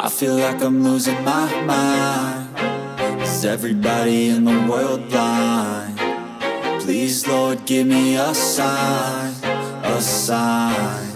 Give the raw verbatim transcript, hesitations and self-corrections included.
I feel like I'm losing my mind. Is everybody in the world blind? Please, Lord, give me a sign, a sign.